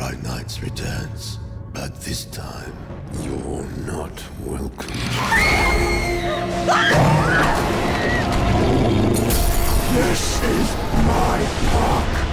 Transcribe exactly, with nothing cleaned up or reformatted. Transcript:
Five Nights returns, but this time, you're not welcome. This is my park!